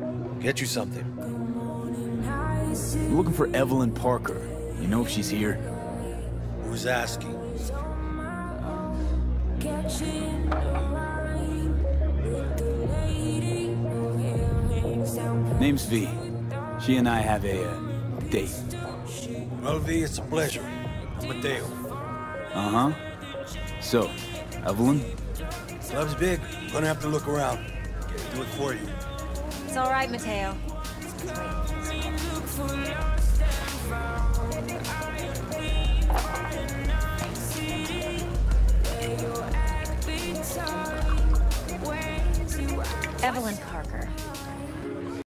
Get you something. I'm looking for Evelyn Parker. You know if she's here? Who's asking? Name's V. She and I have a date. Well, V, it's a pleasure. I'm Mateo. Uh-huh. So, Evelyn? Club's big. Gonna have to look around. Do it for you. It's all right, Mateo. Just wait.